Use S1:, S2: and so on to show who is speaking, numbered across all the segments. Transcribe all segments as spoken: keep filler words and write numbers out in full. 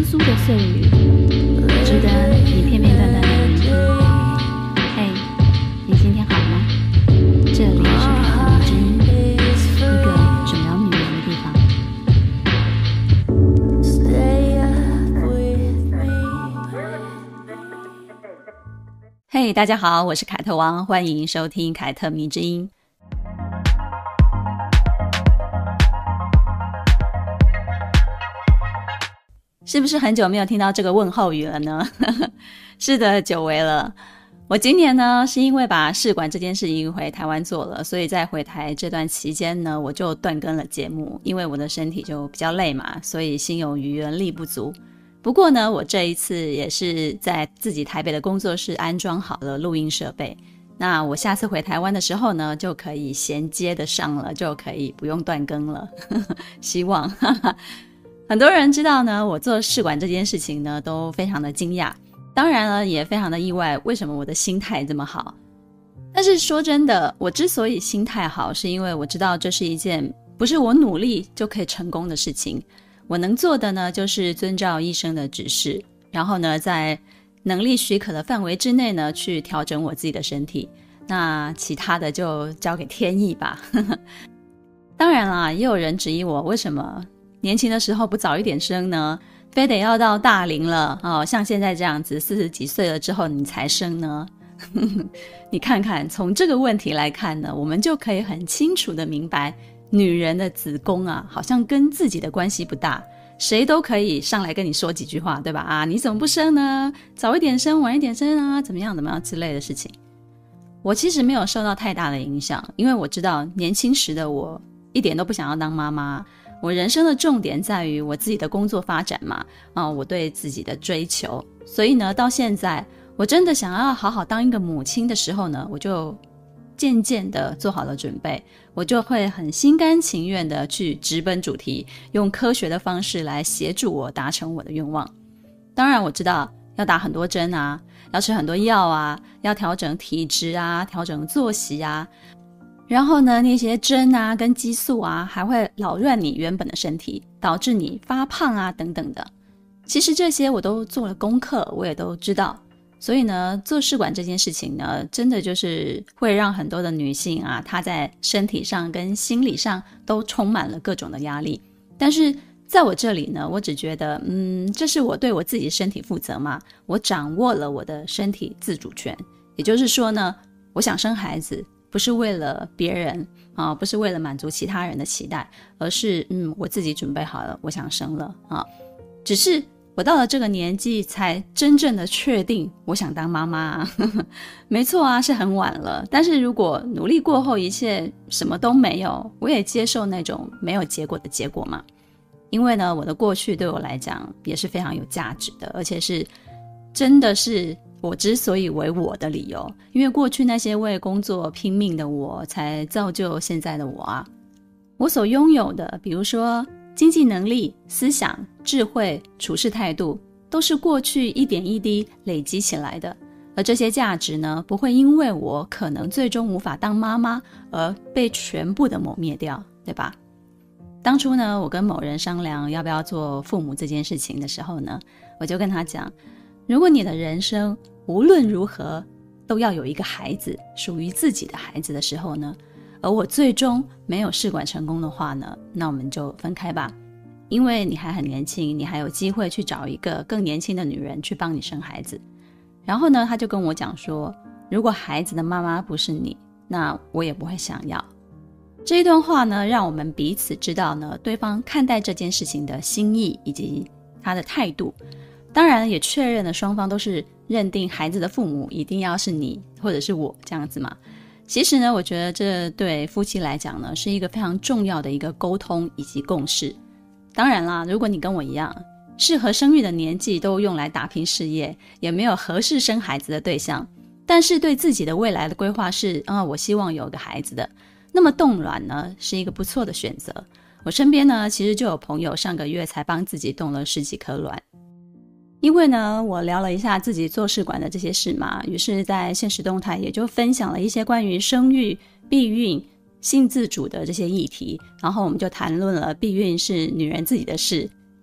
S1: 酥的碎语，值得你片片段段的聆听。嘿，你今天好吗？这里是凯特迷之音，一个只聊女人的地方。嘿，大家好，我是凯特王，欢迎收听凯特迷之音。是不是很久没有听到这个问候语了呢？是的，久违了。我今年呢是因为把试管这件事情回台湾做了，所以在回台这段期间呢，我就断更了节目，因为我的身体就比较累嘛，所以心有余而力不足。不过呢，我这一次也是在自己台北的工作室安装好了录音设备，那我下次回台湾的时候呢，就可以衔接得上了，就可以不用断更了。希望很多人知道呢，我做试管这件事情呢，都非常的惊讶，当然了，也非常的意外，为什么我的心态这么好？但是说真的，我之所以心态好，是因为我知道这是一件不是我努力就可以成功的事情。我能做的呢，就是遵照医生的指示，然后呢，在能力许可的范围之内呢，去调整我自己的身体。那其他的就交给天意吧。当然啦，也有人质疑我为什么年轻的时候不早一点生呢？非得要到大龄了、哦、像现在这样子四十几岁了之后你才生呢？你看看，从这个问题来看呢，我们就可以很清楚的明白，女人的子宫啊，好像跟自己的关系不大，谁都可以上来跟你说几句话，对吧？啊，你怎么不生呢？早一点生，晚一点生啊，怎么样怎么样之类的事情。我其实没有受到太大的影响，因为我知道年轻时的我一点都不想要当妈妈。我人生的重点在于我自己的工作发展嘛，啊，我对自己的追求，所以呢，到现在我真的想要好好当一个母亲的时候呢，我就渐渐的做好了准备，我就会很心甘情愿的去直奔主题，用科学的方式来协助我达成我的愿望。当然我知道要打很多针啊，要吃很多药啊，要调整体质啊，调整作息啊，然后呢，那些针啊跟激素啊还会扰乱你原本的身体，导致你发胖啊等等的。其实这些我都做了功课，我也都知道。所以呢，做试管这件事情呢，真的就是会让很多的女性啊，她在身体上跟心理上都充满了各种的压力。但是在我这里呢，我只觉得嗯，这是我对我自己身体负责嘛，我掌握了我的身体自主权。也就是说呢，我想生孩子不是为了别人啊，不是为了满足其他人的期待，而是嗯，我自己准备好了，我想生了啊。只是我到了这个年纪才真正的确定我想当妈妈啊。没错啊，是很晚了，但是如果努力过后一切什么都没有，我也接受那种没有结果的结果嘛。因为呢，我的过去对我来讲也是非常有价值的，而且是真的是我之所以为我的理由，因为过去那些为工作拼命的我，才造就现在的我啊。我所拥有的，比如说经济能力、思想、智慧、处事态度，都是过去一点一滴累积起来的。而这些价值呢，不会因为我可能最终无法当妈妈而被全部的抹灭掉，对吧？当初呢，我跟某人商量要不要做父母这件事情的时候呢，我就跟他讲，如果你的人生无论如何都要有一个孩子，属于自己的孩子的时候呢，而我最终没有试管成功的话呢，那我们就分开吧。因为你还很年轻，你还有机会去找一个更年轻的女人去帮你生孩子。然后呢，他就跟我讲说，如果孩子的妈妈不是你，那我也不会想要。这一段话呢，让我们彼此知道呢，对方看待这件事情的心意以及他的态度。当然也确认了双方都是认定孩子的父母一定要是你或者是我这样子嘛。其实呢，我觉得这对夫妻来讲呢，是一个非常重要的一个沟通以及共识。当然啦，如果你跟我一样，适合生育的年纪都用来打拼事业，也没有合适生孩子的对象，但是对自己的未来的规划是啊、嗯，我希望有个孩子的，那么冻卵呢是一个不错的选择。我身边呢，其实就有朋友上个月才帮自己冻了十几颗卵。因为呢，我聊了一下自己做试管的这些事嘛，于是在现实动态也就分享了一些关于生育、避孕、性自主的这些议题，然后我们就谈论了避孕是女人自己的事，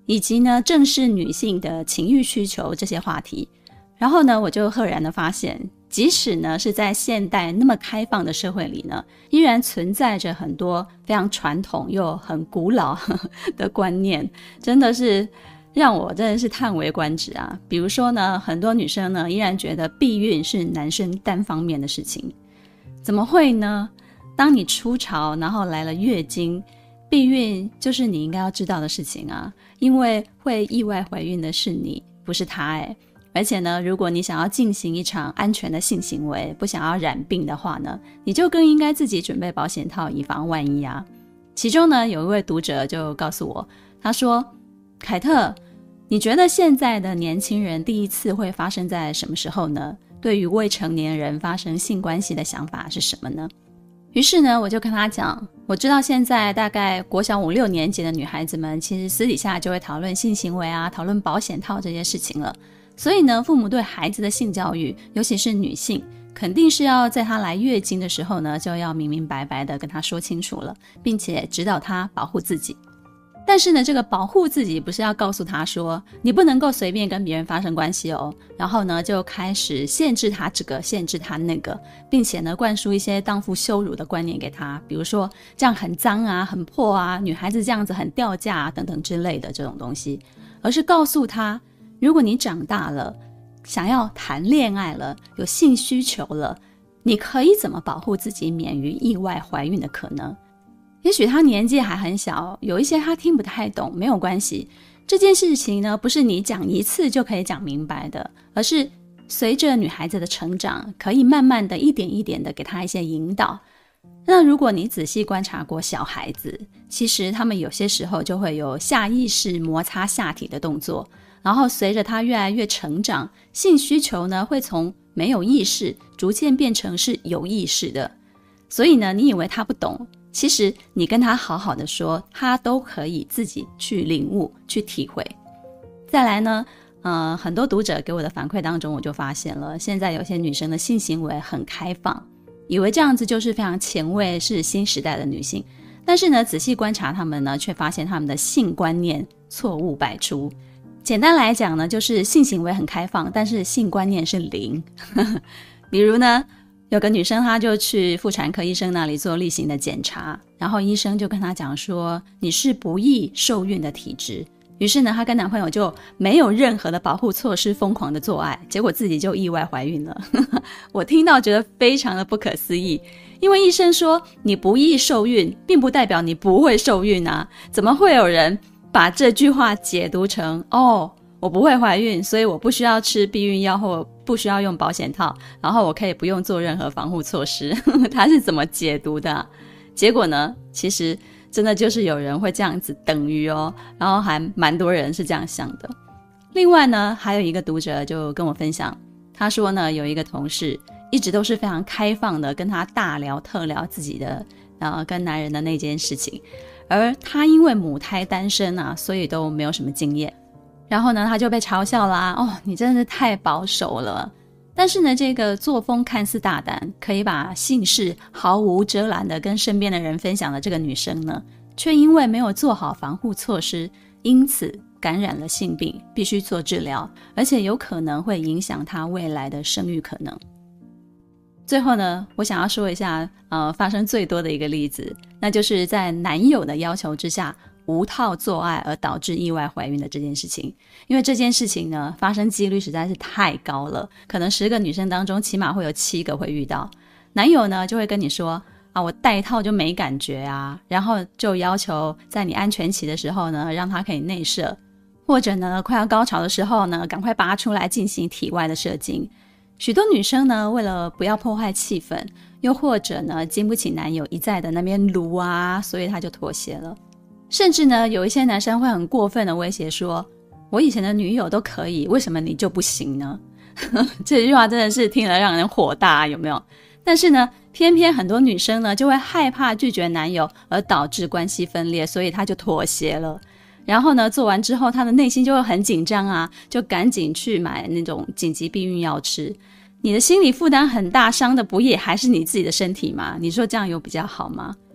S1: 以及呢正视女性的情欲需求这些话题。然后呢我就赫然的发现，即使呢是在现代那么开放的社会里呢，依然存在着很多非常传统又很古老的观念，真的是让我真的是叹为观止啊。比如说呢，很多女生呢依然觉得避孕是男生单方面的事情。怎么会呢？当你初潮然后来了月经，避孕就是你应该要知道的事情啊，因为会意外怀孕的是你，不是他欸。而且呢，如果你想要进行一场安全的性行为，不想要染病的话呢，你就更应该自己准备保险套，以防万一啊。其中呢，有一位读者就告诉我，他说：凯特，你觉得现在的年轻人第一次会发生在什么时候呢？对于未成年人发生性关系的想法是什么呢？于是呢，我就跟他讲，我知道现在大概国小五六年级的女孩子们，其实私底下就会讨论性行为啊，讨论保险套这些事情了。所以呢，父母对孩子的性教育，尤其是女性，肯定是要在她来月经的时候呢，就要明明白白的跟她说清楚了，并且指导她保护自己。但是呢，这个保护自己不是要告诉她说你不能够随便跟别人发生关系哦，然后呢就开始限制她这个限制她那个，并且呢灌输一些荡妇羞辱的观念给她，比如说这样很脏啊，很破啊，女孩子这样子很掉价啊等等之类的这种东西，而是告诉她，如果你长大了，想要谈恋爱了，有性需求了，你可以怎么保护自己免于意外怀孕的可能。也许他年纪还很小，有一些他听不太懂，没有关系。这件事情呢，不是你讲一次就可以讲明白的，而是随着女孩子的成长，可以慢慢的一点一点的给她一些引导。那如果你仔细观察过小孩子，其实他们有些时候就会有下意识摩擦下体的动作，然后随着他越来越成长，性需求呢会从没有意识逐渐变成是有意识的。所以呢，你以为他不懂，其实你跟他好好的说，他都可以自己去领悟去体会。再来呢呃，很多读者给我的反馈当中，我就发现了现在有些女生的性行为很开放，以为这样子就是非常前卫，是新时代的女性。但是呢，仔细观察她们呢，却发现她们的性观念错误百出。简单来讲呢，就是性行为很开放，但是性观念是零。比如呢，有个女生她就去妇产科医生那里做例行的检查，然后医生就跟她讲说，你是不易受孕的体质。于是呢，她跟男朋友就没有任何的保护措施，疯狂的做爱，结果自己就意外怀孕了。我听到觉得非常的不可思议，因为医生说你不易受孕，并不代表你不会受孕啊，怎么会有人把这句话解读成哦，我不会怀孕，所以我不需要吃避孕药或不需要用保险套，然后我可以不用做任何防护措施。他是怎么解读的啊？结果呢，其实真的就是有人会这样子等于哦，然后还蛮多人是这样想的。另外呢，还有一个读者就跟我分享，他说呢，有一个同事一直都是非常开放的跟他大聊特聊自己的呃跟男人的那件事情，而他因为母胎单身啊，所以都没有什么经验。然后呢，他就被嘲笑啦，哦，你真的是太保守了。但是呢，这个作风看似大胆，可以把性事毫无遮拦的跟身边的人分享的这个女生呢，却因为没有做好防护措施，因此感染了性病，必须做治疗，而且有可能会影响她未来的生育可能。最后呢，我想要说一下呃，发生最多的一个例子，那就是在男友的要求之下无套做爱而导致意外怀孕的这件事情。因为这件事情呢，发生几率实在是太高了，可能十个女生当中起码会有七个会遇到。男友呢就会跟你说啊，我戴套就没感觉啊，然后就要求在你安全期的时候呢，让他可以内射，或者呢快要高潮的时候呢，赶快拔出来进行体外的射精。许多女生呢，为了不要破坏气氛，又或者呢经不起男友一再的那边撸啊，所以她就妥协了。甚至呢，有一些男生会很过分的威胁说，我以前的女友都可以，为什么你就不行呢？这句话真的是听了让人火大，有没有？但是呢，偏偏很多女生呢就会害怕拒绝男友而导致关系分裂，所以她就妥协了。然后呢，做完之后她的内心就会很紧张啊，就赶紧去买那种紧急避孕药吃。你的心理负担很大，伤的不也还是你自己的身体吗？你说这样有比较好吗？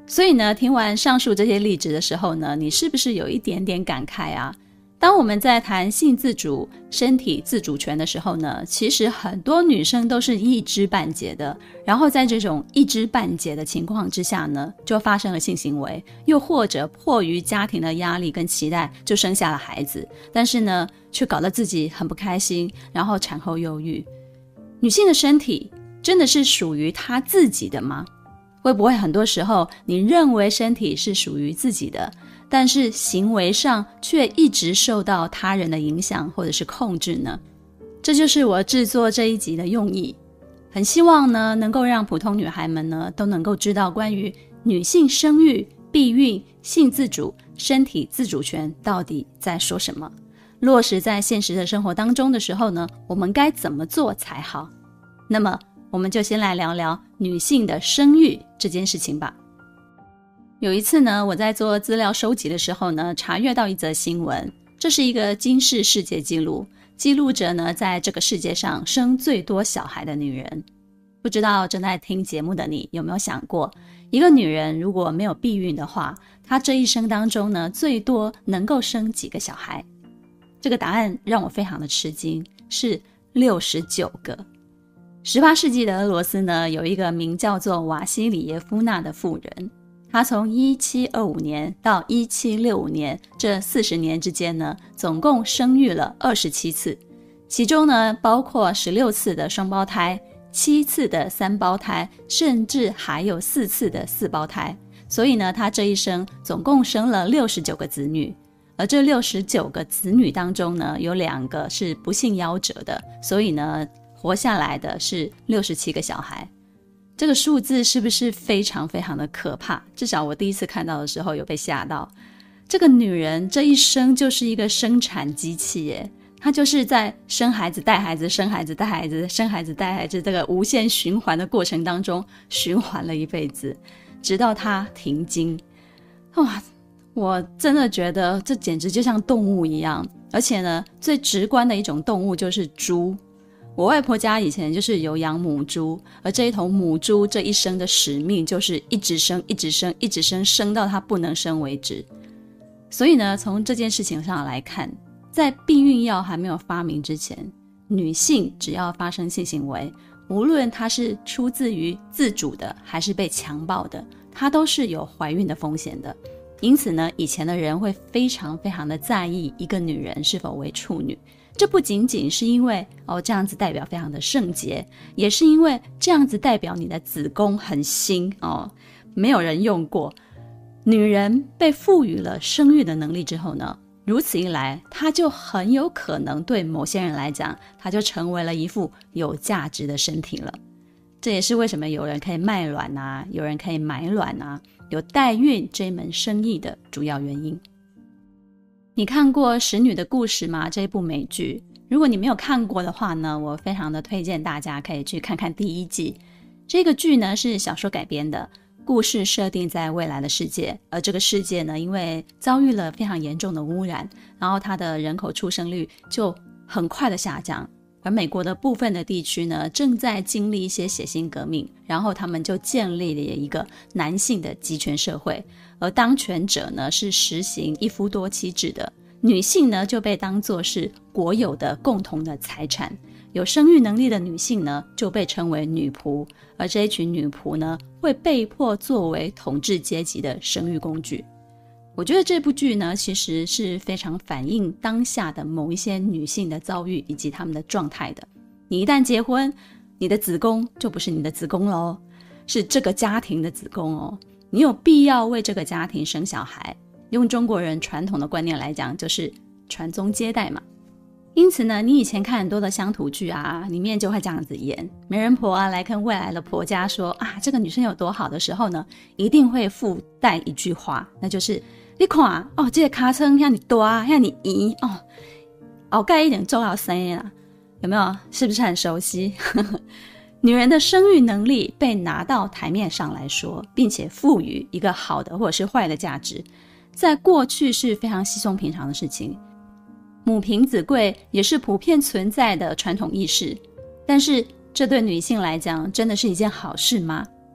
S1: 所以呢，听完上述这些例子的时候呢，你是不是有一点点感慨啊？当我们在谈性自主、身体自主权的时候呢，其实很多女生都是一知半解的，然后在这种一知半解的情况之下呢，就发生了性行为，又或者迫于家庭的压力跟期待，就生下了孩子，但是呢，却搞得自己很不开心，然后产后忧郁。女性的身体真的是属于她自己的吗？会不会很多时候你认为身体是属于自己的，但是行为上却一直受到他人的影响或者是控制呢？这就是我制作这一集的用意，很希望呢能够让普通女孩们呢都能够知道关于女性生育、避孕、性自主、身体自主权到底在说什么，落实在现实的生活当中的时候呢，我们该怎么做才好。那么我们就先来聊聊女性的生育这件事情吧。有一次呢，我在做资料收集的时候呢，查阅到一则新闻，这是一个金氏世界纪录，记录着呢在这个世界上生最多小孩的女人。不知道正在听节目的你有没有想过，一个女人如果没有避孕的话，她这一生当中呢，最多能够生几个小孩？这个答案让我非常的吃惊，是六十九个。十八世纪的俄罗斯呢，有一个名叫做瓦西里耶夫娜的妇人，她从一七二五年到一七六五年这四十年之间呢，总共生育了二十七次，其中呢包括十六次的双胞胎，七次的三胞胎，甚至还有四次的四胞胎。所以呢，她这一生总共生了六十九个子女。而这六十九个子女当中呢，有两个是不幸夭折的，所以呢活下来的是六十七个小孩。这个数字是不是非常非常的可怕？至少我第一次看到的时候有被吓到。这个女人这一生就是一个生产机器耶，她就是在生孩子带孩子生孩子带孩子生孩子带孩子这个无限循环的过程当中循环了一辈子，直到她停经。哇，我真的觉得这简直就像动物一样。而且呢，最直观的一种动物就是猪。我外婆家以前就是有养母猪，而这一头母猪这一生的使命就是一直生一直生一直生，生到它不能生为止。所以呢，从这件事情上来看，在避孕药还没有发明之前，女性只要发生性行为，无论她是出自于自主的还是被强暴的，她都是有怀孕的风险的。因此呢，以前的人会非常非常的在意一个女人是否为处女。这不仅仅是因为哦这样子代表非常的圣洁，也是因为这样子代表你的子宫很新哦，没有人用过。女人被赋予了生育的能力之后呢，如此一来，她就很有可能对某些人来讲，她就成为了一副有价值的身体了。这也是为什么有人可以卖卵啊，有人可以买卵啊，有代孕这一门生意的主要原因。你看过《使女的故事》吗？这一部美剧，如果你没有看过的话呢，我非常的推荐大家可以去看看第一季。这个剧呢是小说改编的，故事设定在未来的世界，而这个世界呢，因为遭遇了非常严重的污染，然后它的人口出生率就很快的下降。而美国的部分的地区呢，正在经历一些血腥革命，然后他们就建立了一个男性的集权社会，而当权者呢是实行一夫多妻制的，女性呢就被当作是国有的共同的财产，有生育能力的女性呢就被称为女仆，而这一群女仆呢会被迫作为统治阶级的生育工具。我觉得这部剧呢，其实是非常反映当下的某一些女性的遭遇以及她们的状态的。你一旦结婚，你的子宫就不是你的子宫咯，是这个家庭的子宫哦。你有必要为这个家庭生小孩，用中国人传统的观念来讲，就是传宗接代嘛。因此呢，你以前看很多的乡土剧啊，里面就会这样子演，媒人婆啊来跟未来的婆家说啊，这个女生有多好的时候呢，一定会附带一句话，那就是你看哦，这个尻川像你大像你圆哦，后盖一点重要生啦，有没有？是不是很熟悉？女人的生育能力被拿到台面上来说，并且赋予一个好的或者是坏的价值，在过去是非常稀松平常的事情。母凭子贵也是普遍存在的传统意识，但是这对女性来讲真的是一件好事吗？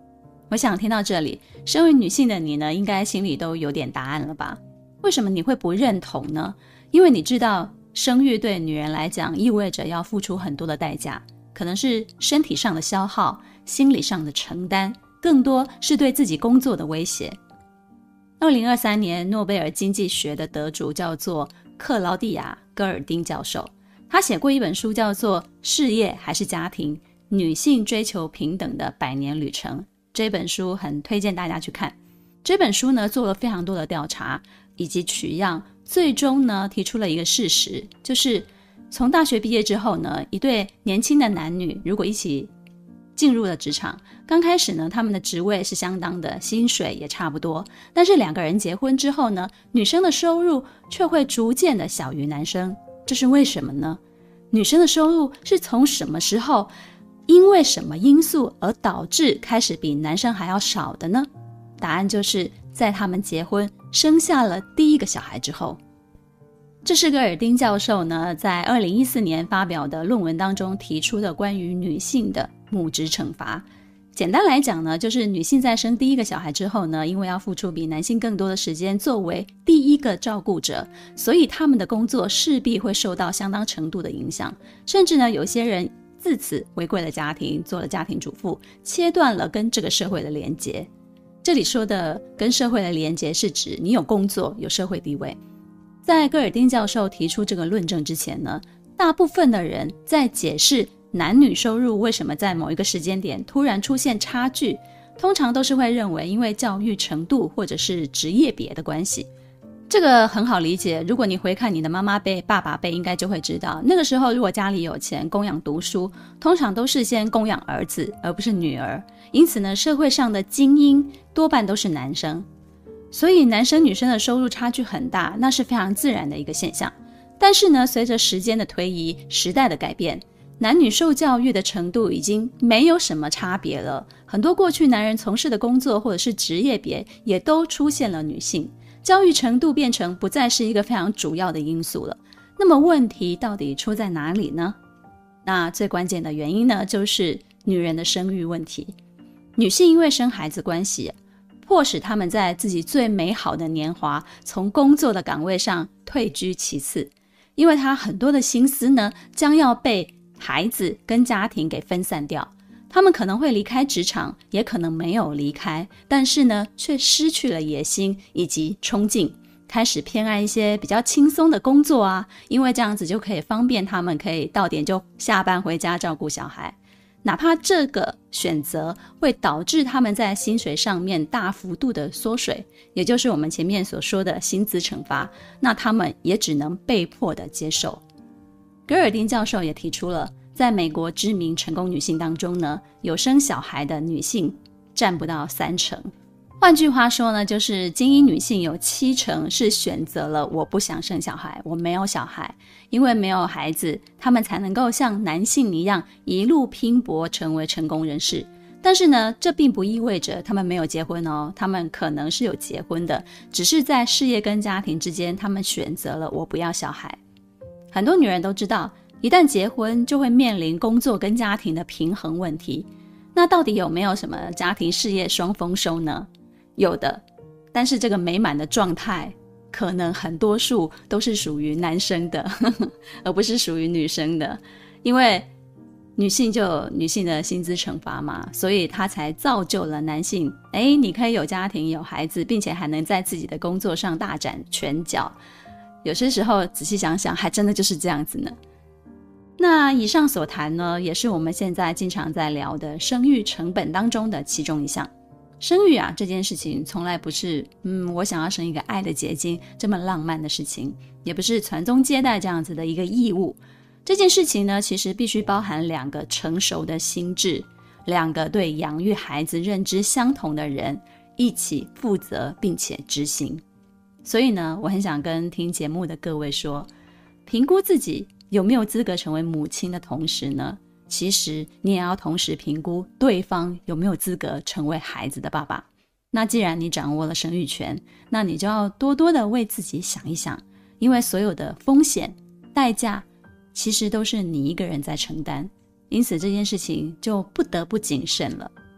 S1: 我想听到这里，身为女性的你呢，应该心里都有点答案了吧？为什么你会不认同呢？因为你知道生育对女人来讲意味着要付出很多的代价，可能是身体上的消耗，心理上的承担，更多是对自己工作的威胁。二零二三年诺贝尔经济学的得主叫做克劳蒂亚·戈尔丁教授，他写过一本书叫做《事业还是家庭：女性追求平等的百年旅程》。这本书很推荐大家去看。这本书呢做了非常多的调查以及取样，最终呢提出了一个事实，就是从大学毕业之后呢，一对年轻的男女如果一起进入了职场，刚开始呢他们的职位是相当的，薪水也差不多，但是两个人结婚之后呢，女生的收入却会逐渐的小于男生。这是为什么呢？女生的收入是从什么时候因为什么因素而导致开始比男生还要少的呢？答案就是在他们结婚生下了第一个小孩之后。这是戈尔丁教授呢在二零一四年发表的论文当中提出的关于女性的母职惩罚。简单来讲呢，就是女性在生第一个小孩之后呢，因为要付出比男性更多的时间作为第一个照顾者，所以他们的工作势必会受到相当程度的影响，甚至呢有些人自此回归了家庭，做了家庭主妇，切断了跟这个社会的连结。这里说的跟社会的连结是指你有工作，有社会地位。在戈尔丁教授提出这个论证之前呢，大部分的人在解释男女收入为什么在某一个时间点突然出现差距，通常都是会认为因为教育程度或者是职业别的关系。这个很好理解，如果你回看你的妈妈辈、爸爸辈，应该就会知道，那个时候如果家里有钱供养读书，通常都是先供养儿子而不是女儿，因此呢，社会上的精英多半都是男生，所以男生女生的收入差距很大，那是非常自然的一个现象。但是呢，随着时间的推移，时代的改变，男女受教育的程度已经没有什么差别了，很多过去男人从事的工作或者是职业别也都出现了女性，教育程度变成不再是一个非常主要的因素了。那么问题到底出在哪里呢？那最关键的原因呢，就是女人的生育问题。女性因为生孩子关系，迫使她们在自己最美好的年华从工作的岗位上退居其次，因为她很多的心思呢将要被孩子跟家庭给分散掉。他们可能会离开职场，也可能没有离开，但是呢却失去了野心以及冲劲，开始偏爱一些比较轻松的工作啊，因为这样子就可以方便他们可以到点就下班回家照顾小孩。哪怕这个选择会导致他们在薪水上面大幅度的缩水，也就是我们前面所说的薪资惩罚，那他们也只能被迫的接受。戈尔丁教授也提出了，在美国知名成功女性当中呢，有生小孩的女性占不到三成。换句话说呢，就是精英女性有七成是选择了我不想生小孩，我没有小孩，因为没有孩子，她们才能够像男性一样一路拼搏成为成功人士。但是呢，这并不意味着她们没有结婚哦，她们可能是有结婚的，只是在事业跟家庭之间，她们选择了我不要小孩。很多女人都知道，一旦结婚就会面临工作跟家庭的平衡问题。那到底有没有什么家庭事业双丰收呢？有的，但是这个美满的状态可能很多数都是属于男生的呵呵，而不是属于女生的。因为女性就有女性的薪资惩罚嘛，所以她才造就了男性，诶，你可以有家庭有孩子，并且还能在自己的工作上大展拳脚。有些时候仔细想想，还真的就是这样子呢。那以上所谈呢，也是我们现在经常在聊的生育成本当中的其中一项。生育啊，这件事情从来不是嗯，我想要生一个爱的结晶这么浪漫的事情，也不是传宗接代这样子的一个义务。这件事情呢，其实必须包含两个成熟的心智，两个对养育孩子认知相同的人一起负责并且执行。所以呢，我很想跟听节目的各位说，评估自己有没有资格成为母亲的同时呢，其实你也要同时评估对方有没有资格成为孩子的爸爸。那既然你掌握了生育权，那你就要多多的为自己想一想，因为所有的风险代价其实都是你一个人在承担，因此这件事情就不得不谨慎了。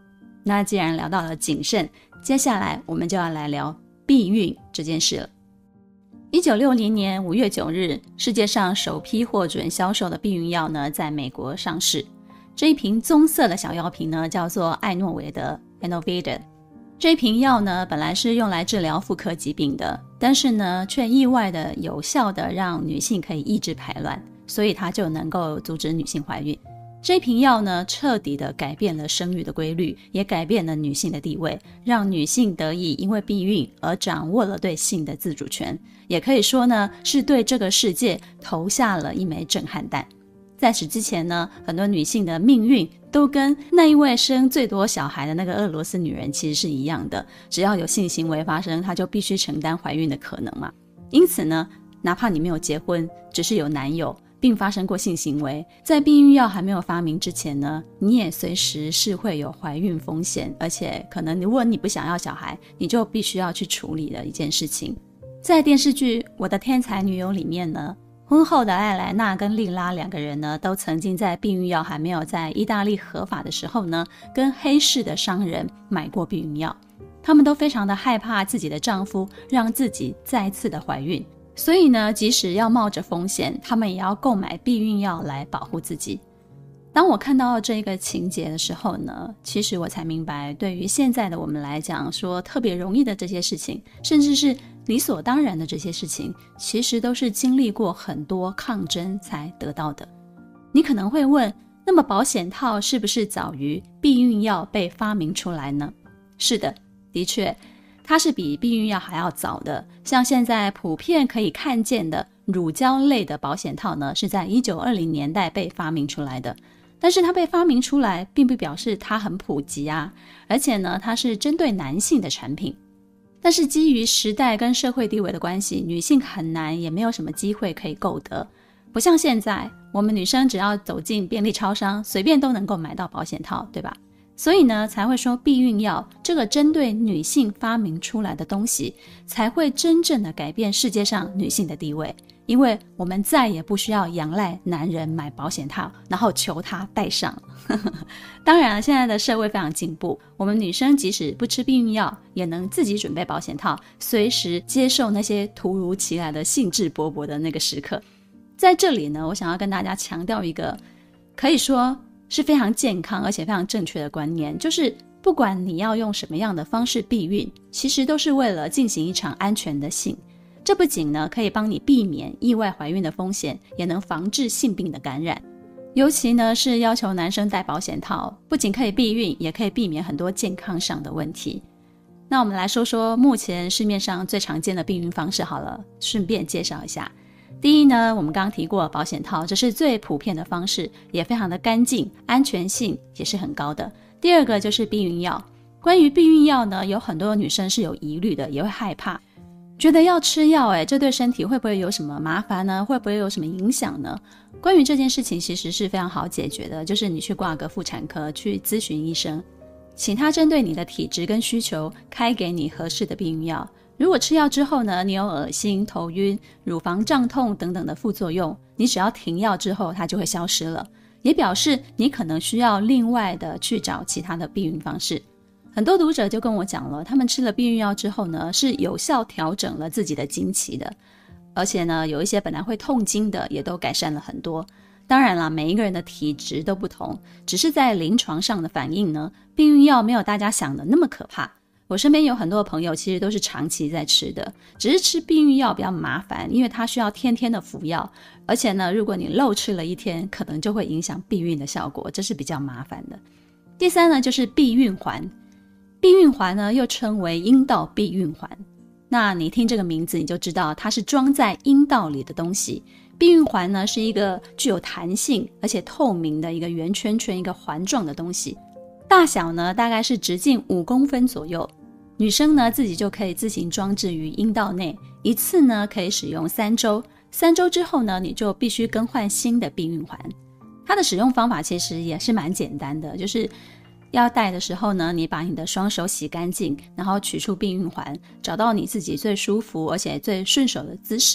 S1: 那既然聊到了谨慎，接下来我们就要来聊避孕这件事了。一九六零年五月九日，世界上首批获准销售的避孕药呢，在美国上市。这一瓶棕色的小药瓶呢，叫做艾诺维的 Anovida。 这一瓶药呢，本来是用来治疗妇科疾病的，但是呢，却意外的有效的让女性可以抑制排卵，所以它就能够阻止女性怀孕。这瓶药呢，彻底的改变了生育的规律，也改变了女性的地位，让女性得以因为避孕而掌握了对性的自主权，也可以说呢，是对这个世界投下了一枚震撼弹。在此之前呢，很多女性的命运都跟那一位生最多小孩的那个俄罗斯女人其实是一样的，只要有性行为发生，她就必须承担怀孕的可能嘛。因此呢，哪怕你没有结婚，只是有男友并发生过性行为，在避孕药还没有发明之前呢，你也随时是会有怀孕风险，而且可能如果你不想要小孩，你就必须要去处理的一件事情。在电视剧《我的天才女友》里面呢，婚后的艾莱娜跟莉拉两个人呢，都曾经在避孕药还没有在意大利合法的时候呢，跟黑市的商人买过避孕药。他们都非常的害怕自己的丈夫让自己再次的怀孕，所以呢，即使要冒着风险，他们也要购买避孕药来保护自己。当我看到这个情节的时候呢，其实我才明白，对于现在的我们来讲，说特别容易的这些事情，甚至是理所当然的这些事情，其实都是经历过很多抗争才得到的。你可能会问，那么保险套是不是早于避孕药被发明出来呢？是的，的确，它是比避孕药还要早的。像现在普遍可以看见的乳胶类的保险套呢，是在一九二零年代被发明出来的。但是它被发明出来并不表示它很普及啊，而且呢，它是针对男性的产品。但是基于时代跟社会地位的关系，女性很难也没有什么机会可以购得。不像现在，我们女生只要走进便利超商，随便都能够买到保险套，对吧？所以呢，才会说避孕药这个针对女性发明出来的东西，才会真正的改变世界上女性的地位。因为我们再也不需要仰赖男人买保险套，然后求他戴上。当然，现在的社会非常进步，我们女生即使不吃避孕药，也能自己准备保险套，随时接受那些突如其来的兴致勃勃的那个时刻。在这里呢，我想要跟大家强调一个可以说是非常健康而且非常正确的观念，就是不管你要用什么样的方式避孕，其实都是为了进行一场安全的性。这不仅呢可以帮你避免意外怀孕的风险，也能防治性病的感染。尤其呢是要求男生戴保险套，不仅可以避孕，也可以避免很多健康上的问题。那我们来说说目前市面上最常见的避孕方式好了，顺便介绍一下。第一呢，我们刚刚提过保险套，这是最普遍的方式，也非常的干净，安全性也是很高的。第二个就是避孕药。关于避孕药呢，有很多女生是有疑虑的，也会害怕，觉得要吃药，诶，这对身体会不会有什么麻烦呢？会不会有什么影响呢？关于这件事情其实是非常好解决的，就是你去挂个妇产科去咨询医生，请他针对你的体质跟需求开给你合适的避孕药。如果吃药之后呢，你有恶心、头晕、乳房胀痛等等的副作用，你只要停药之后它就会消失了，也表示你可能需要另外的去找其他的避孕方式。很多读者就跟我讲了，他们吃了避孕药之后呢，是有效调整了自己的经期的，而且呢，有一些本来会痛经的也都改善了很多。当然啦，每一个人的体质都不同，只是在临床上的反应呢，避孕药没有大家想的那么可怕。我身边有很多朋友其实都是长期在吃的，只是吃避孕药比较麻烦，因为它需要天天的服药，而且呢，如果你漏吃了一天，可能就会影响避孕的效果，这是比较麻烦的。第三呢，就是避孕环。避孕环呢，又称为阴道避孕环。那你听这个名字，你就知道它是装在阴道里的东西。避孕环呢，是一个具有弹性而且透明的一个圆圈圈，一个环状的东西。大小呢，大概是直径五公分左右。女生呢，自己就可以自行装置于阴道内，一次呢可以使用三周。三周之后呢，你就必须更换新的避孕环。它的使用方法其实也是蛮简单的，就是要戴的时候呢，你把你的双手洗干净，然后取出避孕环，找到你自己最舒服而且最顺手的姿势，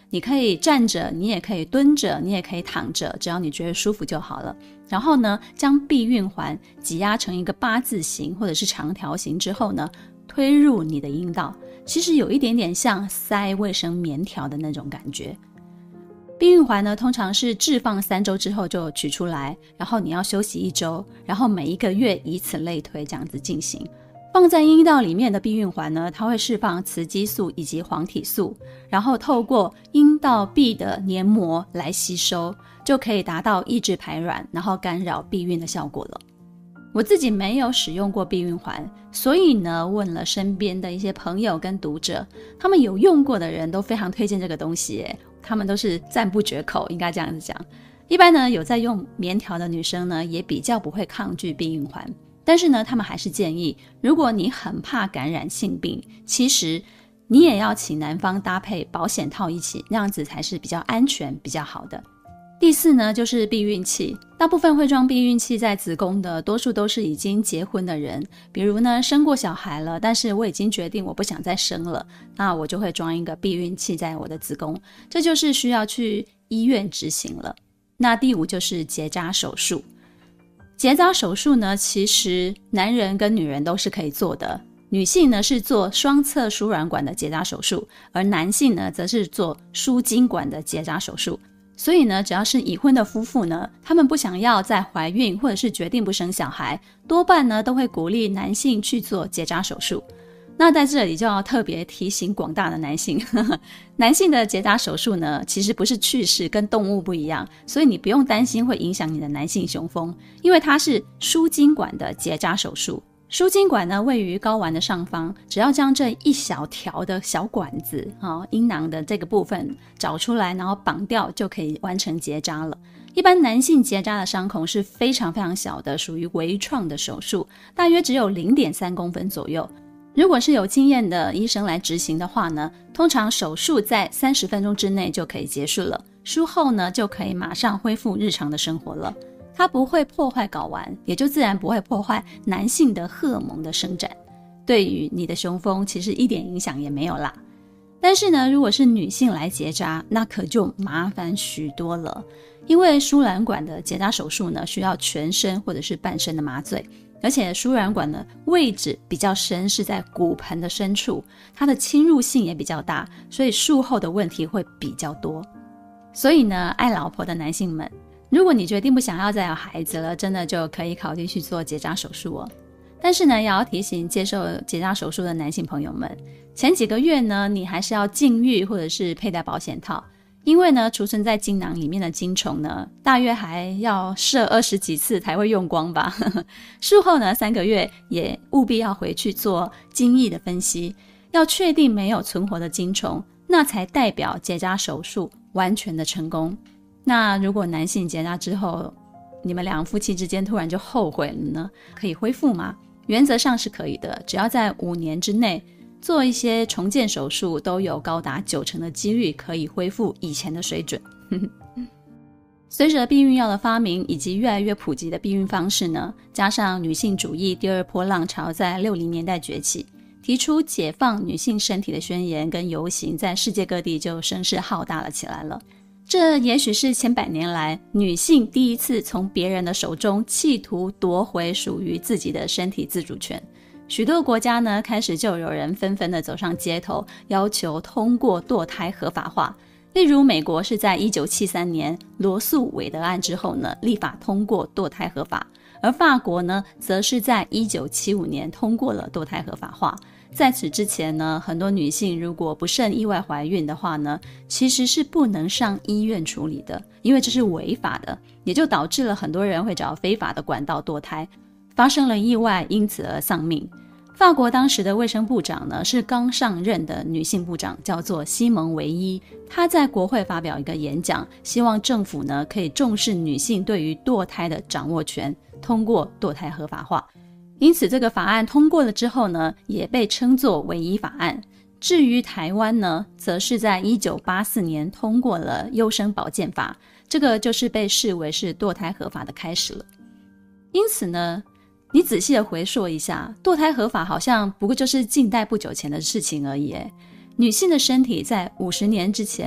S1: 你可以站着，你也可以蹲着，你也可以躺着，只要你觉得舒服就好了。然后呢，将避孕环挤压成一个八字形或者是长条形之后呢，推入你的阴道，其实有一点点像塞卫生棉条的那种感觉。避孕环呢，通常是置放三周之后就取出来，然后你要休息一周，然后每一个月以此类推，这样子进行。放在阴道里面的避孕环呢，它会释放雌激素以及黄体素，然后透过阴道壁的黏膜来吸收，就可以达到抑制排卵，然后干扰避孕的效果了。我自己没有使用过避孕环，所以呢，问了身边的一些朋友跟读者，他们有用过的人都非常推荐这个东西耶，他们都是赞不绝口，应该这样子讲。一般呢，有在用棉条的女生呢，也比较不会抗拒避孕环。但是呢，他们还是建议，如果你很怕感染性病，其实你也要请男方搭配保险套一起，那样子才是比较安全比较好的。第四呢，就是避孕器。大部分会装避孕器在子宫的，多数都是已经结婚的人，比如呢生过小孩了，但是我已经决定我不想再生了，那我就会装一个避孕器在我的子宫，这就是需要去医院执行了。那第五就是结扎手术。结扎手术呢，其实男人跟女人都是可以做的。女性呢是做双侧输卵管的结扎手术，而男性呢则是做输精管的结扎手术。所以呢，只要是已婚的夫妇呢，他们不想要再怀孕，或者是决定不生小孩，多半呢都会鼓励男性去做结扎手术。那在这里就要特别提醒广大的男性，呵呵，男性的结扎手术呢，其实不是去势，跟动物不一样，所以你不用担心会影响你的男性雄风，因为它是输精管的结扎手术。输精管呢位于睾丸的上方，只要将这一小条的小管子、哦、阴囊的这个部分找出来，然后绑掉，就可以完成结扎了。一般男性结扎的伤口是非常非常小的，属于微创的手术，大约只有 零点三公分左右。如果是有经验的医生来执行的话呢，通常手术在三十分钟之内就可以结束了，术后呢就可以马上恢复日常的生活了。它不会破坏睾丸，也就自然不会破坏男性的荷尔蒙的生长，对于你的雄风其实一点影响也没有啦。但是呢，如果是女性来结扎，那可就麻烦许多了，因为输卵管的结扎手术呢，需要全身或者是半身的麻醉，而且输卵管的位置比较深，是在骨盆的深处，它的侵入性也比较大，所以术后的问题会比较多。所以呢，爱老婆的男性们，如果你决定不想要再有孩子了，真的就可以考虑去做结扎手术哦。但是呢，也要提醒接受结扎手术的男性朋友们，前几个月呢，你还是要禁欲或者是佩戴保险套，因为呢，储存在精囊里面的精虫呢，大约还要射二十几次才会用光吧。术后呢，三个月也务必要回去做精液的分析，要确定没有存活的精虫，那才代表结扎手术完全的成功。那如果男性结扎之后，你们两夫妻之间突然就后悔了呢，可以恢复吗？原则上是可以的，只要在五年之内做一些重建手术，都有高达九成的几率可以恢复以前的水准。随着避孕药的发明以及越来越普及的避孕方式呢，加上女性主义第二波浪潮在六零年代崛起，提出解放女性身体的宣言跟游行在世界各地就声势浩大了起来了。这也许是千百年来女性第一次从别人的手中企图夺回属于自己的身体自主权。许多国家呢，开始就有人纷纷的走上街头，要求通过堕胎合法化。例如美国是在一九七三年罗素韦德案之后呢，立法通过堕胎合法，而法国呢，则是在一九七五年通过了堕胎合法化。在此之前呢，很多女性如果不慎意外怀孕的话呢，其实是不能上医院处理的，因为这是违法的，也就导致了很多人会找非法的管道堕胎，发生了意外，因此而丧命。法国当时的卫生部长呢，是刚上任的女性部长，叫做西蒙维伊。她在国会发表一个演讲，希望政府呢可以重视女性对于堕胎的掌握权，通过堕胎合法化。因此这个法案通过了之后呢，也被称作唯一法案。至于台湾呢，则是在一九八四年通过了优生保健法，这个就是被视为是堕胎合法的开始了。因此呢，你仔细的回溯一下，堕胎合法好像不过就是近代不久前的事情而已。女性的身体在五十年之前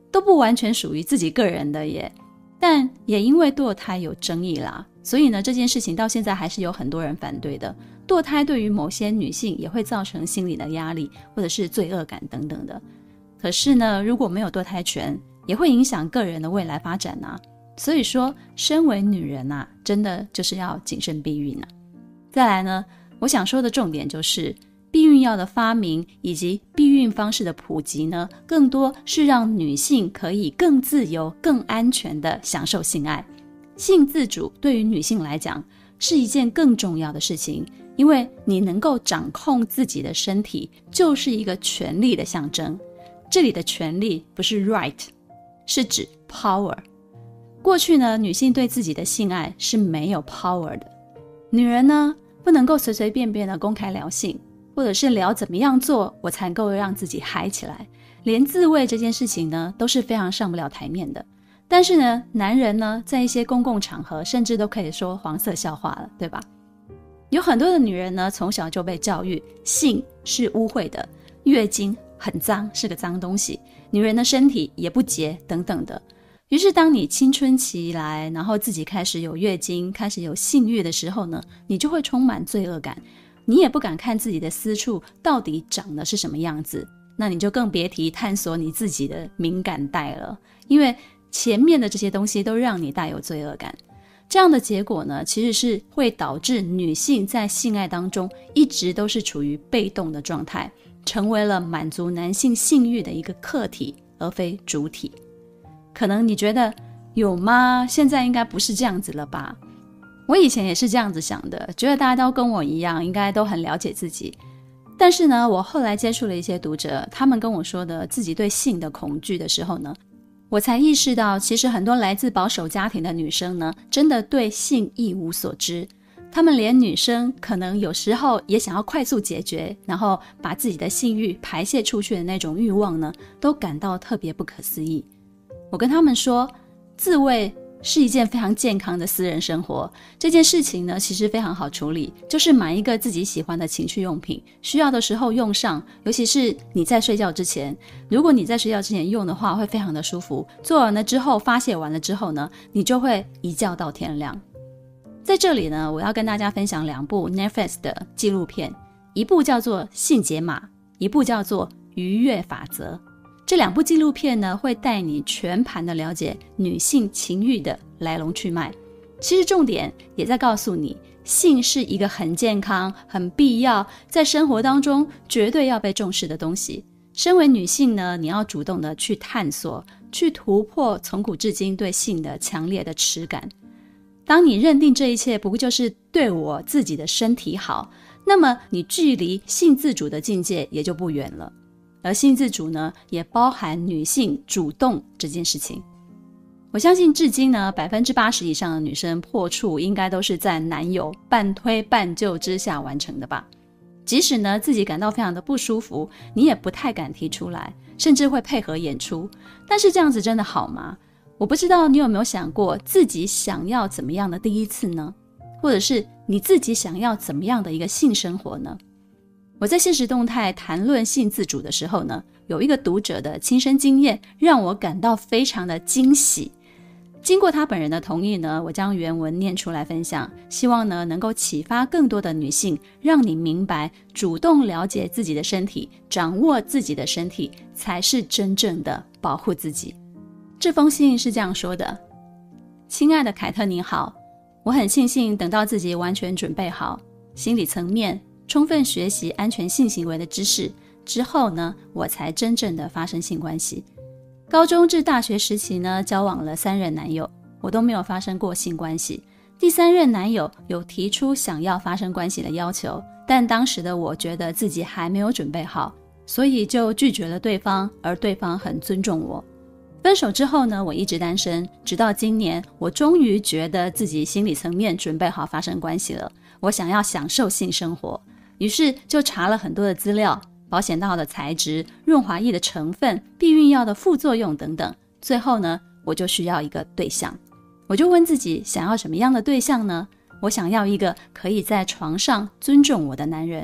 S1: 都不完全属于自己个人的耶。但也因为堕胎有争议啦，所以呢这件事情到现在还是有很多人反对的。堕胎对于某些女性也会造成心理的压力或者是罪恶感等等的。可是呢如果没有堕胎权，也会影响个人的未来发展啊。所以说身为女人啊，真的就是要谨慎避孕啊。再来呢，我想说的重点就是避孕药的发明以及避孕方式的普及呢，更多是让女性可以更自由、更安全地享受性爱。性自主对于女性来讲是一件更重要的事情，因为你能够掌控自己的身体，就是一个权利的象征。这里的权利不是 right， 是指 power。过去呢，女性对自己的性爱是没有 power 的。女人呢，不能够随随便便的公开聊性，或者是聊怎么样做我才能够让自己嗨起来，连自慰这件事情呢都是非常上不了台面的。但是呢，男人呢在一些公共场合甚至都可以说黄色笑话了，对吧？有很多的女人呢从小就被教育性是污秽的，月经很脏，是个脏东西，女人的身体也不洁等等的。于是当你青春期来，然后自己开始有月经，开始有性欲的时候呢，你就会充满罪恶感，你也不敢看自己的私处到底长得是什么样子，那你就更别提探索你自己的敏感带了，因为前面的这些东西都让你带有罪恶感。这样的结果呢，其实是会导致女性在性爱当中一直都是处于被动的状态，成为了满足男性性欲的一个客体，而非主体。可能你觉得有吗？现在应该不是这样子了吧？我以前也是这样子想的，觉得大家都跟我一样，应该都很了解自己。但是呢，我后来接触了一些读者，他们跟我说的自己对性的恐惧的时候呢，我才意识到，其实很多来自保守家庭的女生呢，真的对性一无所知。她们连女生可能有时候也想要快速解决，然后把自己的性欲排泄出去的那种欲望呢，都感到特别不可思议。我跟他们说，自慰是一件非常健康的私人生活，这件事情呢其实非常好处理，就是买一个自己喜欢的情趣用品，需要的时候用上，尤其是你在睡觉之前，如果你在睡觉之前用的话会非常的舒服，做完了之后发泄完了之后呢，你就会一觉到天亮。在这里呢，我要跟大家分享两部 Netflix 的纪录片，一部叫做性解码，一部叫做愉悦法则。这两部纪录片呢，会带你全盘的了解女性情欲的来龙去脉。其实重点也在告诉你，性是一个很健康、很必要，在生活当中绝对要被重视的东西。身为女性呢，你要主动的去探索，去突破从古至今对性的强烈的耻感。当你认定这一切不就是对我自己的身体好，那么你距离性自主的境界也就不远了。而性自主呢，也包含女性主动这件事情。我相信至今呢，百分之八十以上的女生破处应该都是在男友半推半就之下完成的吧。即使呢自己感到非常的不舒服，你也不太敢提出来，甚至会配合演出。但是这样子真的好吗？我不知道你有没有想过自己想要怎么样的第一次呢？或者是你自己想要怎么样的一个性生活呢？我在现实动态谈论性自主的时候呢，有一个读者的亲身经验让我感到非常的惊喜。经过他本人的同意呢，我将原文念出来分享，希望呢能够启发更多的女性，让你明白主动了解自己的身体，掌握自己的身体，才是真正的保护自己。这封信是这样说的：亲爱的凯特你好，我很庆幸等到自己完全准备好，心理层面充分学习安全性行为的知识之后呢，我才真正的发生性关系。高中至大学时期呢，交往了三任男友，我都没有发生过性关系。第三任男友有提出想要发生关系的要求，但当时的我觉得自己还没有准备好，所以就拒绝了对方，而对方很尊重我。分手之后呢，我一直单身，直到今年，我终于觉得自己心理层面准备好发生关系了，我想要享受性生活。于是就查了很多的资料，保险套的材质、润滑液的成分、避孕药的副作用等等。最后呢，我就需要一个对象。我就问自己，想要什么样的对象呢？我想要一个可以在床上尊重我的男人。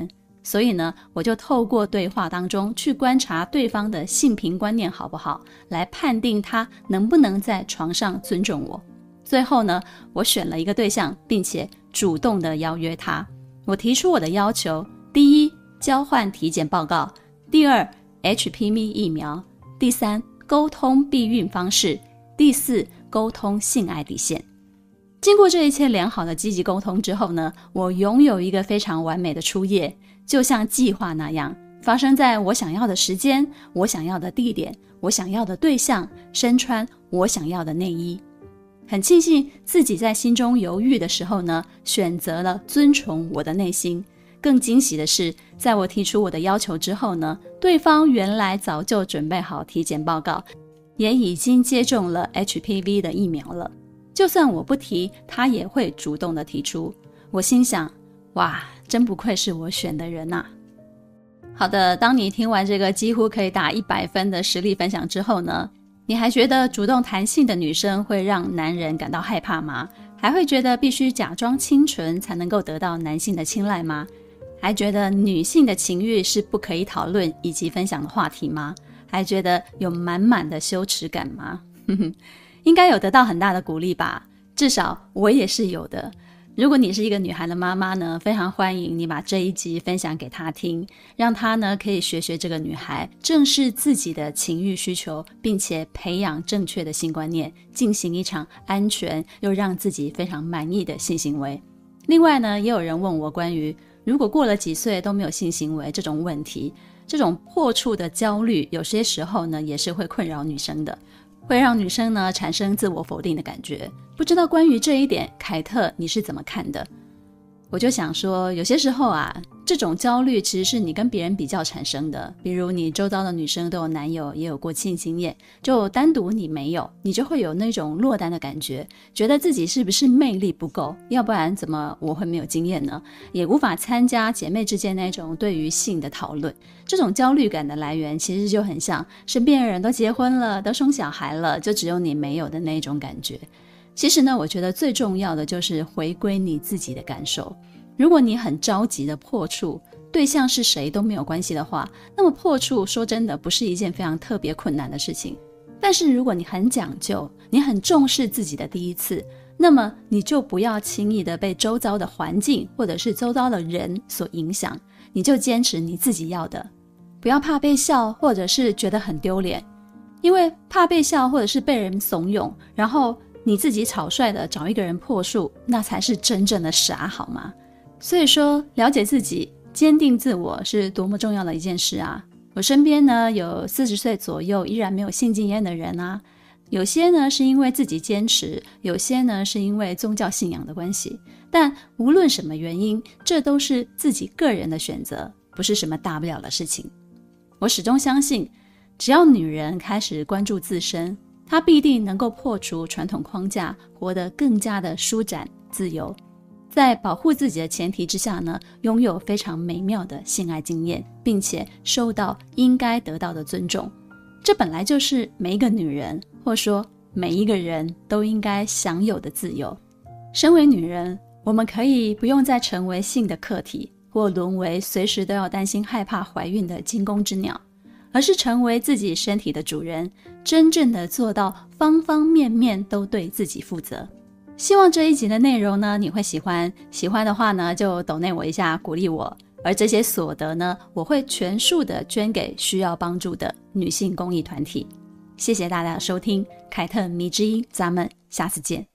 S1: 所以呢，我就透过对话当中去观察对方的性平观念好不好，来判定他能不能在床上尊重我。最后呢，我选了一个对象，并且主动的邀约他。我提出我的要求：第一，交换体检报告；第二， H P V 疫苗；第三，沟通避孕方式；第四，沟通性爱底线。经过这一切良好的积极沟通之后呢，我拥有一个非常完美的初夜，就像计划那样，发生在我想要的时间、我想要的地点、我想要的对象，身穿我想要的内衣。很庆幸自己在心中犹豫的时候呢，选择了遵从我的内心。更惊喜的是，在我提出我的要求之后呢，对方原来早就准备好体检报告，也已经接种了 H P V 的疫苗了。就算我不提，他也会主动的提出。我心想，哇，真不愧是我选的人啊。好的，当你听完这个几乎可以打一百分的实力分享之后呢，你还觉得主动谈性的女生会让男人感到害怕吗？还会觉得必须假装清纯才能够得到男性的青睐吗？还觉得女性的情欲是不可以讨论以及分享的话题吗？还觉得有满满的羞耻感吗？应该有得到很大的鼓励吧，至少我也是有的。如果你是一个女孩的妈妈呢，非常欢迎你把这一集分享给她听，让她呢可以学学这个女孩，正视自己的情欲需求，并且培养正确的性观念，进行一场安全又让自己非常满意的性行为。另外呢，也有人问我关于如果过了几岁都没有性行为这种问题，这种破处的焦虑有些时候呢也是会困扰女生的，会让女生呢产生自我否定的感觉。不知道关于这一点，凯特你是怎么看的？我就想说，有些时候啊，这种焦虑其实是你跟别人比较产生的。比如你周遭的女生都有男友，也有过性经验，就单独你没有，你就会有那种落单的感觉，觉得自己是不是魅力不够，要不然怎么我会没有经验呢？也无法参加姐妹之间那种对于性的讨论。这种焦虑感的来源其实就很像身边的人都结婚了，都生小孩了，就只有你没有的那种感觉。其实呢，我觉得最重要的就是回归你自己的感受。如果你很着急的破处，对象是谁都没有关系的话，那么破处说真的不是一件非常特别困难的事情。但是如果你很讲究，你很重视自己的第一次，那么你就不要轻易的被周遭的环境或者是周遭的人所影响，你就坚持你自己要的，不要怕被笑或者是觉得很丢脸。因为怕被笑或者是被人怂恿，然后你自己草率的找一个人破处，那才是真正的傻，好吗？所以说，了解自己，坚定自我是多么重要的一件事啊！我身边呢有四十岁左右依然没有性经验的人啊，有些呢是因为自己坚持，有些呢是因为宗教信仰的关系。但无论什么原因，这都是自己个人的选择，不是什么大不了的事情。我始终相信，只要女人开始关注自身，她必定能够破除传统框架，活得更加的舒展自由。在保护自己的前提之下呢，拥有非常美妙的性爱经验，并且受到应该得到的尊重。这本来就是每一个女人，或说每一个人都应该享有的自由。身为女人，我们可以不用再成为性的客体，或沦为随时都要担心害怕怀孕的惊弓之鸟，而是成为自己身体的主人，真正的做到方方面面都对自己负责。希望这一集的内容呢，你会喜欢。喜欢的话呢，就抖内我一下，鼓励我。而这些所得呢，我会全数的捐给需要帮助的女性公益团体。谢谢大家的收听，凯特迷之音，咱们下次见。